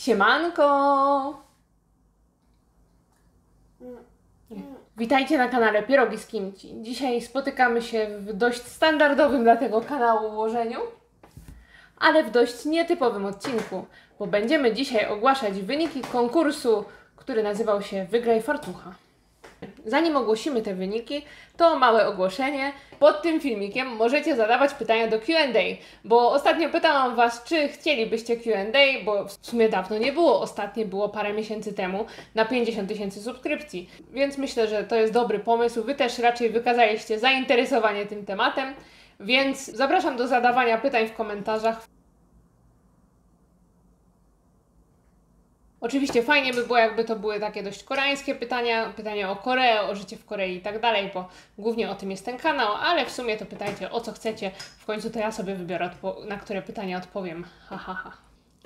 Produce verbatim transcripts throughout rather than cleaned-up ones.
Siemanko! Witajcie na kanale Pierogi z Kimchi. Dzisiaj spotykamy się w dość standardowym dla tego kanału ułożeniu, ale w dość nietypowym odcinku, bo będziemy dzisiaj ogłaszać wyniki konkursu, który nazywał się Wygraj Fartucha. Zanim ogłosimy te wyniki, to małe ogłoszenie. Pod tym filmikiem możecie zadawać pytania do Q and A, bo ostatnio pytałam Was, czy chcielibyście Q and A, bo w sumie dawno nie było, ostatnie było parę miesięcy temu na pięćdziesiąt tysięcy subskrypcji, więc myślę, że to jest dobry pomysł. Wy też raczej wykazaliście zainteresowanie tym tematem, więc zapraszam do zadawania pytań w komentarzach. Oczywiście fajnie by było, jakby to były takie dość koreańskie pytania, pytania o Koreę, o życie w Korei i tak dalej, bo głównie o tym jest ten kanał, ale w sumie to pytajcie o co chcecie, w końcu to ja sobie wybiorę, na które pytania odpowiem. Ha, ha, ha.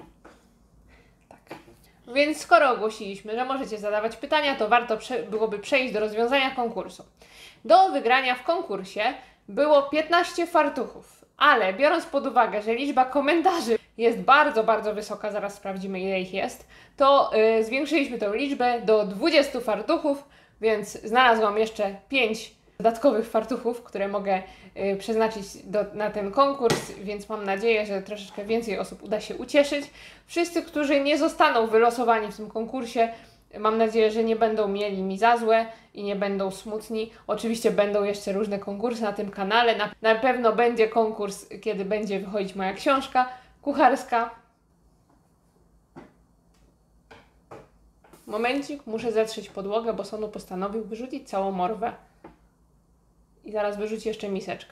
Tak. Więc skoro ogłosiliśmy, że możecie zadawać pytania, to warto prze byłoby przejść do rozwiązania konkursu. Do wygrania w konkursie było piętnaście fartuchów, ale biorąc pod uwagę, że liczba komentarzy jest bardzo, bardzo wysoka, zaraz sprawdzimy ile ich jest, to yy, zwiększyliśmy tę liczbę do dwudziestu fartuchów, więc znalazłam jeszcze pięć dodatkowych fartuchów, które mogę yy, przeznaczyć do, na ten konkurs, więc mam nadzieję, że troszeczkę więcej osób uda się ucieszyć. Wszyscy, którzy nie zostaną wylosowani w tym konkursie, mam nadzieję, że nie będą mieli mi za złe i nie będą smutni. Oczywiście będą jeszcze różne konkursy na tym kanale. Na, na pewno będzie konkurs, kiedy będzie wychodzić moja książka kucharska. Momencik, muszę zetrzeć podłogę, bo Sonu postanowił wyrzucić całą morwę. I zaraz wyrzuci jeszcze miseczkę.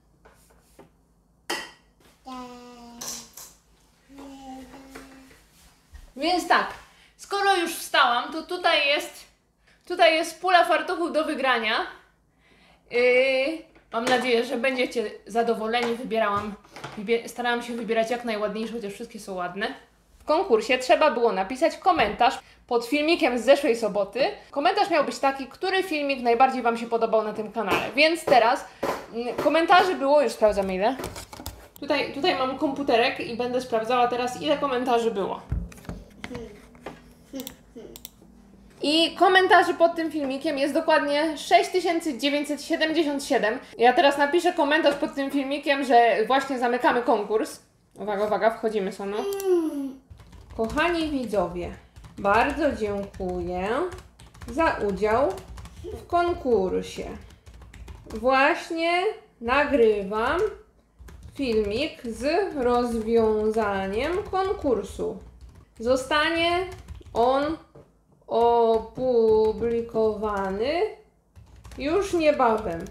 Więc tak, skoro już wstałam, to tutaj jest, tutaj jest pula fartuchów do wygrania. Yy, mam nadzieję, że będziecie zadowoleni. Wybierałam, wybier starałam się wybierać jak najładniejsze, chociaż wszystkie są ładne. W konkursie trzeba było napisać komentarz pod filmikiem z zeszłej soboty. Komentarz miał być taki, który filmik najbardziej Wam się podobał na tym kanale. Więc teraz yy, komentarzy było, już sprawdzam ile. Tutaj, tutaj mam komputerek i będę sprawdzała teraz, ile komentarzy było. I komentarzy pod tym filmikiem jest dokładnie sześć tysięcy dziewięćset siedemdziesiąt siedem. Ja teraz napiszę komentarz pod tym filmikiem, że właśnie zamykamy konkurs. Uwaga, uwaga, wchodzimy Sonu. Kochani widzowie, bardzo dziękuję za udział w konkursie. Właśnie nagrywam filmik z rozwiązaniem konkursu. Zostanie on opublikowany już niebawem.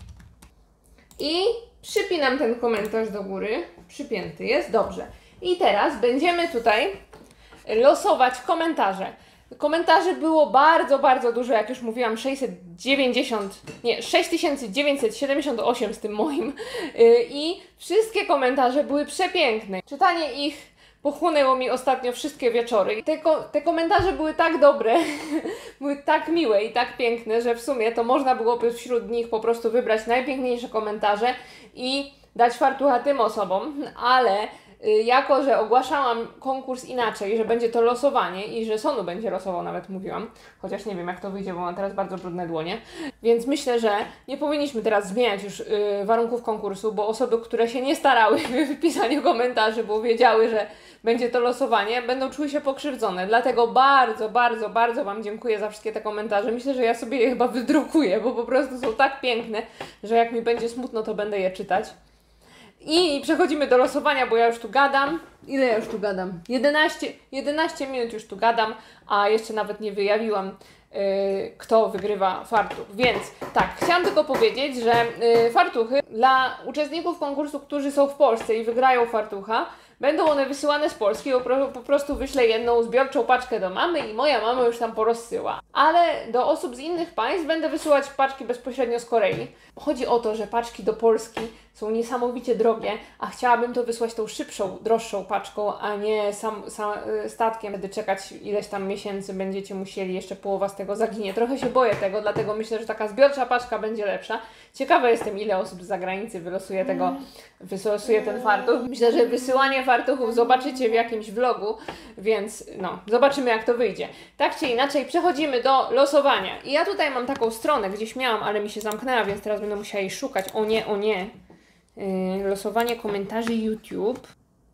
I przypinam ten komentarz do góry. Przypięty jest, dobrze. I teraz będziemy tutaj losować komentarze. Komentarzy było bardzo, bardzo dużo, jak już mówiłam, sześćset dziewięćdziesiąt, nie, sześć tysięcy dziewięćset siedemdziesiąt osiem z tym moim. I wszystkie komentarze były przepiękne. Czytanie ich pochłonęło mi ostatnio wszystkie wieczory. Te, ko te komentarze były tak dobre, były tak miłe i tak piękne, że w sumie to można byłoby wśród nich po prostu wybrać najpiękniejsze komentarze i dać fartucha tym osobom, ale y, jako, że ogłaszałam konkurs inaczej, że będzie to losowanie i że Sonu będzie losował, nawet mówiłam, chociaż nie wiem jak to wyjdzie, bo mam teraz bardzo brudne dłonie, więc myślę, że nie powinniśmy teraz zmieniać już y, warunków konkursu, bo osoby, które się nie starały w wypisaniu komentarzy, bo wiedziały, że będzie to losowanie, będą czuły się pokrzywdzone. Dlatego bardzo, bardzo, bardzo Wam dziękuję za wszystkie te komentarze. Myślę, że ja sobie je chyba wydrukuję, bo po prostu są tak piękne, że jak mi będzie smutno, to będę je czytać. I przechodzimy do losowania, bo ja już tu gadam. Ile ja już tu gadam? jedenaście minut już tu gadam, a jeszcze nawet nie wyjawiłam, yy, kto wygrywa fartuch. Więc tak, chciałam tylko powiedzieć, że yy, fartuchy dla uczestników konkursu, którzy są w Polsce i wygrają fartucha, będą one wysyłane z Polski, bo po prostu wyślę jedną zbiorczą paczkę do mamy i moja mama już tam porozsyła. Ale do osób z innych państw będę wysyłać paczki bezpośrednio z Korei. Chodzi o to, że paczki do Polski są niesamowicie drogie, a chciałabym to wysłać tą szybszą, droższą paczką, a nie sam, sam statkiem. Wtedy czekać ileś tam miesięcy będziecie musieli, jeszcze połowa z tego zaginie. Trochę się boję tego, dlatego myślę, że taka zbiorcza paczka będzie lepsza. Ciekawa jestem, ile osób z zagranicy wylosuje tego, wylosuje ten fartuch. Myślę, że wysyłanie fartuchów zobaczycie w jakimś vlogu, więc no, zobaczymy jak to wyjdzie. Tak czy inaczej, przechodzimy do losowania. I ja tutaj mam taką stronę, gdzieś miałam, ale mi się zamknęła, więc teraz będę musiała jej szukać. O nie, o nie. Yy, losowanie komentarzy YouTube.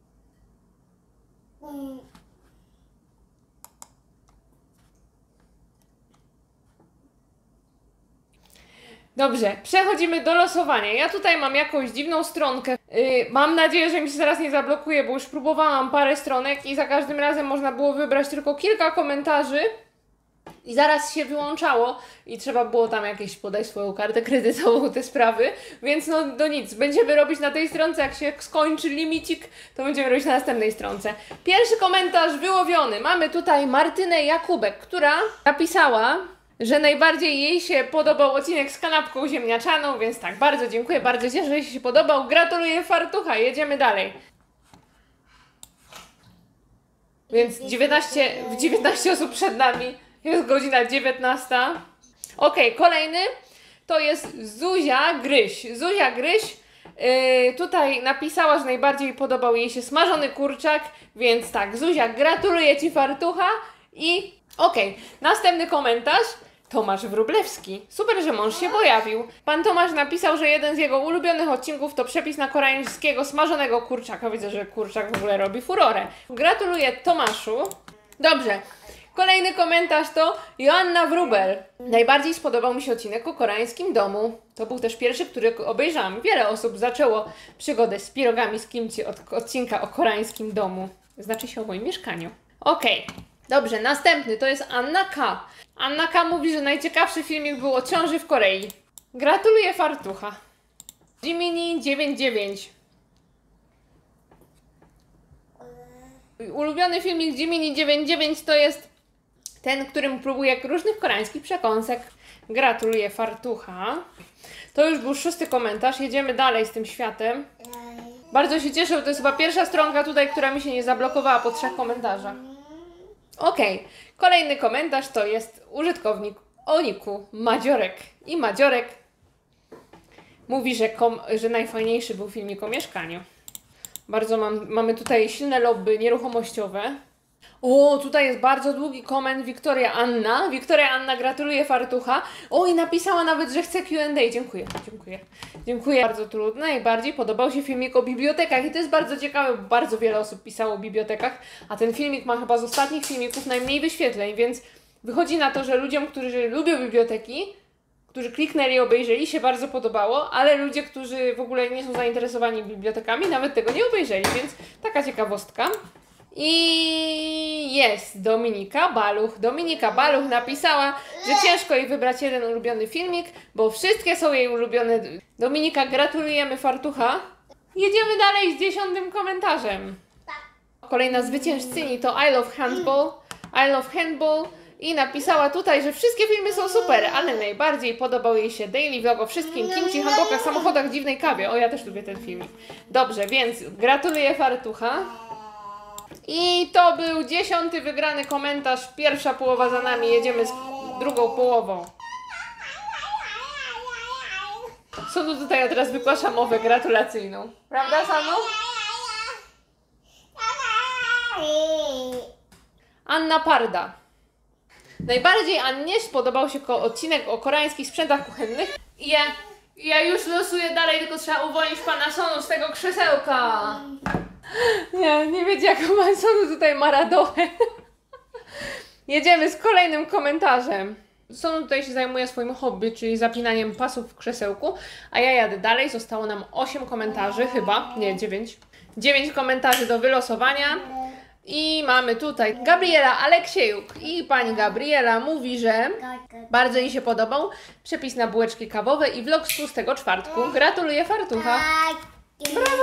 Dobrze, przechodzimy do losowania. Ja tutaj mam jakąś dziwną stronkę. Yy, mam nadzieję, że mi się zaraz nie zablokuje, bo już próbowałam parę stronek i za każdym razem można było wybrać tylko kilka komentarzy i zaraz się wyłączało i trzeba było tam jakieś podać swoją kartę kredytową, te sprawy, więc no do nic. Będziemy robić na tej stronce, jak się skończy limicik, to będziemy robić na następnej stronce. Pierwszy komentarz wyłowiony. Mamy tutaj Martynę Jakubek, która napisała, że najbardziej jej się podobał odcinek z kanapką ziemniaczaną, więc tak, bardzo dziękuję, bardzo cieszę, że jej się podobał. Gratuluję fartucha, jedziemy dalej. Więc dziewiętnaście, w dziewiętnaście osób przed nami, jest godzina dziewiętnasta. Ok, kolejny to jest Zuzia Gryś. Zuzia Gryś yy, tutaj napisała, że najbardziej podobał jej się smażony kurczak, więc tak, Zuzia, gratuluję Ci fartucha i okej, okay. Następny komentarz. Tomasz Wróblewski. Super, że mąż się pojawił. Pan Tomasz napisał, że jeden z jego ulubionych odcinków to przepis na koreańskiego smażonego kurczaka. Widzę, że kurczak w ogóle robi furorę. Gratuluję Tomaszu. Dobrze. Kolejny komentarz to Joanna Wróbel. Najbardziej spodobał mi się odcinek o koreańskim domu. To był też pierwszy, który obejrzałam. Wiele osób zaczęło przygodę z pirogami z kimchi od odcinka o koreańskim domu. Znaczy się o moim mieszkaniu. Okej. Okay. Dobrze, następny to jest Anna K. Anna K mówi, że najciekawszy filmik był o ciąży w Korei. Gratuluję fartucha. Jiminy dziewięćdziesiąt dziewięć. Ulubiony filmik Jiminy dziewięćdziesiąt dziewięć to jest ten, którym próbuje różnych koreańskich przekąsek. Gratuluję fartucha. To już był szósty komentarz. Jedziemy dalej z tym światem. Bardzo się cieszę, bo to jest chyba pierwsza stronka tutaj, która mi się nie zablokowała po trzech komentarzach. Okej, okay. Kolejny komentarz to jest użytkownik o niku Madziorek. I Madziorek mówi, że, kom, że najfajniejszy był filmik o mieszkaniu. Bardzo mam, mamy tutaj silne lobby nieruchomościowe. O, tutaj jest bardzo długi koment Wiktoria Anna. Wiktoria Anna gratuluje fartucha. O, i napisała nawet, że chce Q and A. Dziękuję, dziękuję. Dziękuję. Bardzo trudne. Najbardziej podobał się filmik o bibliotekach i to jest bardzo ciekawe, bo bardzo wiele osób pisało o bibliotekach, a ten filmik ma chyba z ostatnich filmików najmniej wyświetleń, więc wychodzi na to, że ludziom, którzy lubią biblioteki, którzy kliknęli i obejrzeli, się bardzo podobało, ale ludzie, którzy w ogóle nie są zainteresowani bibliotekami, nawet tego nie obejrzeli, więc taka ciekawostka. I jest Dominika Baluch. Dominika Baluch napisała, że ciężko jej wybrać jeden ulubiony filmik, bo wszystkie są jej ulubione. Dominika, gratulujemy fartucha. Jedziemy dalej z dziesiątym komentarzem. Kolejna zwyciężczyni to I Love Handball. I Love Handball. I napisała tutaj, że wszystkie filmy są super, ale najbardziej podobał jej się daily vlog o wszystkim kimchi, handbokach, samochodach, dziwnej kawie. O, ja też lubię ten filmik. Dobrze, więc gratuluję fartucha. I to był dziesiąty wygrany komentarz. Pierwsza połowa za nami. Jedziemy z drugą połową. Sonu tutaj teraz wygłasza mowę gratulacyjną. Prawda, Sanu? Anna Parda. Najbardziej Annie spodobał się odcinek o koreańskich sprzętach kuchennych. I ja, ja już losuję dalej, tylko trzeba uwolnić pana Sonu z tego krzesełka. Nie, nie wiecie jaką pan Sonu tutaj ma radochę. Jedziemy z kolejnym komentarzem. Sonu tutaj się zajmuje swoim hobby, czyli zapinaniem pasów w krzesełku, a ja jadę dalej. Zostało nam osiem komentarzy chyba, nie, dziewięć. dziewięć komentarzy do wylosowania. I mamy tutaj Gabriela Aleksiejuk. I pani Gabriela mówi, że bardzo jej się podobał przepis na bułeczki kawowe i vlog z tłustego czwartku. Gratuluję fartucha. Brawo!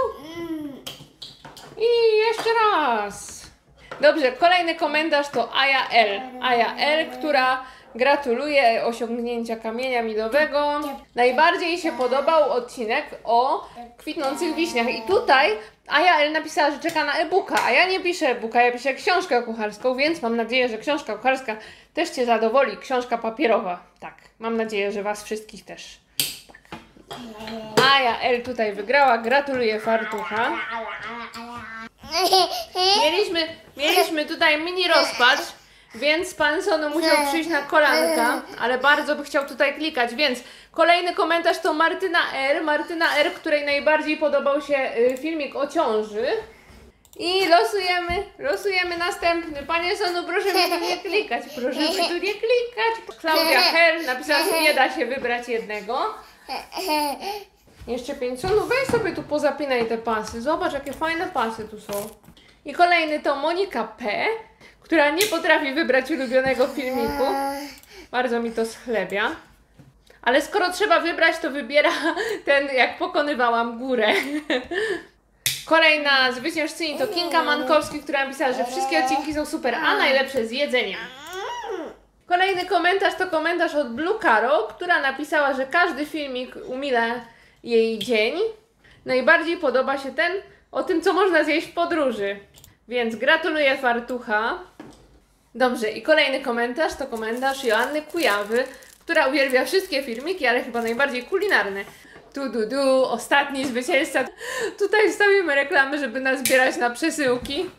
I jeszcze raz. Dobrze, kolejny komentarz to Aja L. Aja L, która gratuluje osiągnięcia kamienia milowego. Najbardziej jej się podobał odcinek o kwitnących wiśniach. I tutaj Aja L napisała, że czeka na e-booka, a ja nie piszę e-booka, ja piszę książkę kucharską, więc mam nadzieję, że książka kucharska też Cię zadowoli. Książka papierowa, tak. Mam nadzieję, że Was wszystkich też. Tak. Aja L tutaj wygrała, gratuluję fartucha. Mieliśmy, mieliśmy tutaj mini rozpacz, więc pan Sonu musiał przyjść na kolanka, ale bardzo by chciał tutaj klikać, więc kolejny komentarz to Martyna R. Martyna R, której najbardziej podobał się filmik o ciąży. I losujemy, losujemy następny. Panie Sonu, proszę mi tu nie klikać, proszę mi tu nie klikać. Klaudia Hel napisała, że nie da się wybrać jednego. Jeszcze pięć. Sonu, weź sobie tu pozapinaj te pasy. Zobacz, jakie fajne pasy tu są. I kolejny to Monika P, która nie potrafi wybrać ulubionego filmiku. Bardzo mi to schlebia. Ale skoro trzeba wybrać, to wybiera ten, jak pokonywałam górę. Kolejna zwyciężczyni to Kinga Mankowski, która napisała, że wszystkie odcinki są super, a najlepsze z jedzeniem. Kolejny komentarz to komentarz od Blue Caro, która napisała, że każdy filmik umila jej dzień. Najbardziej podoba się ten o tym, co można zjeść w podróży. Więc gratuluję fartucha. Dobrze, i kolejny komentarz to komentarz Joanny Kujawy, która uwielbia wszystkie filmiki, ale chyba najbardziej kulinarne. Tu, du, du, ostatni zwycięzca. Tutaj wstawimy reklamy, żeby nas zbierać na przesyłki.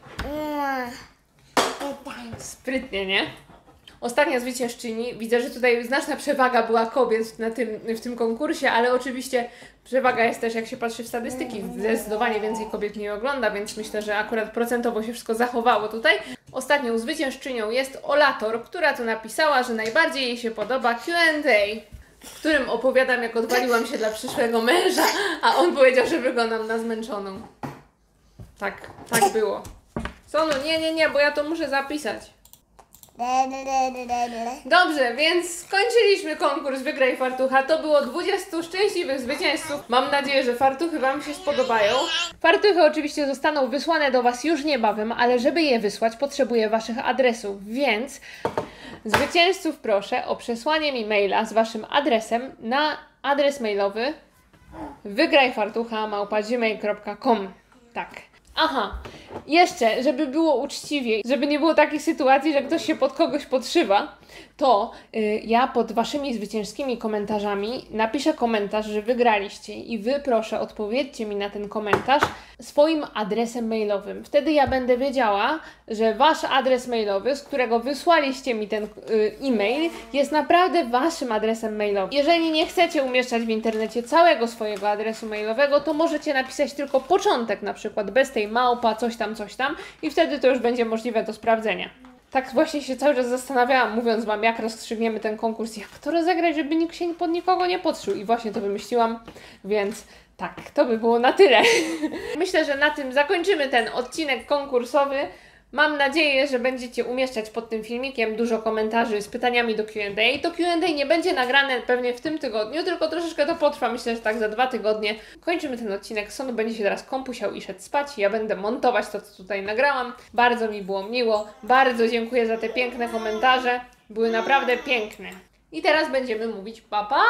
Sprytnie, nie? Ostatnia zwyciężczyni. Widzę, że tutaj znaczna przewaga była kobiet na tym, w tym konkursie, ale oczywiście przewaga jest też, jak się patrzy w statystyki. Zdecydowanie więcej kobiet nie ogląda, więc myślę, że akurat procentowo się wszystko zachowało tutaj. Ostatnią zwyciężczynią jest Olator, która tu napisała, że najbardziej jej się podoba Q and A, w którym opowiadam, jak odwaliłam się dla przyszłego męża, a on powiedział, że wyglądam na zmęczoną. Tak, tak było. Sonu, nie, nie, nie, bo ja to muszę zapisać. Dobrze, więc skończyliśmy konkurs Wygraj Fartucha. To było dwudziestu szczęśliwych zwycięzców. Mam nadzieję, że fartuchy Wam się spodobają. Fartuchy oczywiście zostaną wysłane do Was już niebawem, ale żeby je wysłać, potrzebuję Waszych adresów, więc zwycięzców proszę o przesłanie mi maila z Waszym adresem na adres mailowy wygrajfartucha małpa gmail kropka com. Tak. Aha, jeszcze, żeby było uczciwie, żeby nie było takich sytuacji, że ktoś się pod kogoś podszywa, to y, ja pod Waszymi zwycięskimi komentarzami napiszę komentarz, że wygraliście i Wy proszę odpowiedzcie mi na ten komentarz swoim adresem mailowym. Wtedy ja będę wiedziała, że Wasz adres mailowy, z którego wysłaliście mi ten y, e-mail, jest naprawdę Waszym adresem mailowym. Jeżeli nie chcecie umieszczać w internecie całego swojego adresu mailowego, to możecie napisać tylko początek, na przykład bez tej małpa, coś tam, coś tam i wtedy to już będzie możliwe do sprawdzenia. Tak właśnie się cały czas zastanawiałam, mówiąc Wam, jak rozstrzygniemy ten konkurs, jak to rozegrać, żeby nikt się pod nikogo nie podszył. I właśnie to wymyśliłam, więc tak, to by było na tyle. Myślę, że na tym zakończymy ten odcinek konkursowy. Mam nadzieję, że będziecie umieszczać pod tym filmikiem dużo komentarzy z pytaniami do Q and A. To Q and A nie będzie nagrane pewnie w tym tygodniu, tylko troszeczkę to potrwa, myślę, że tak za dwa tygodnie. Kończymy ten odcinek. Sonu będzie się teraz kąpusiał i szedł spać. Ja będę montować to, co tutaj nagrałam. Bardzo mi było miło. Bardzo dziękuję za te piękne komentarze. Były naprawdę piękne. I teraz będziemy mówić pa pa!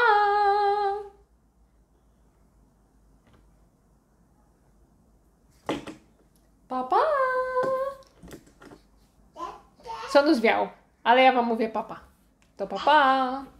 Pa pa! Sonu zwiał, ale ja Wam mówię papa. To papa.